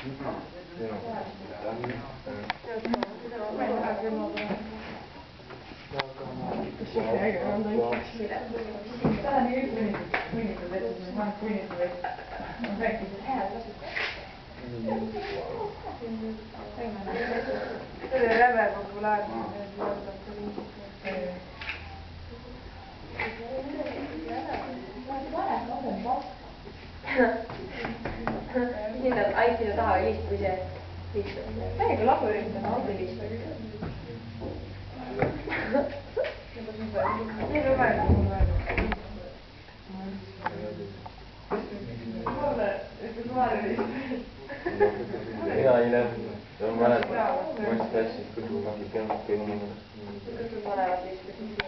See oli räve populaarne. Hindad Aitile taha helist või see liistab? Täiega labürint on auto liistab. Nii lubega mul on. Mulle ütles Maarja liistab. Mina ei näe. Ma mäletan. Ma ütlesin hästi, kui sul mingid kõnumad. Mõlemad liistasid.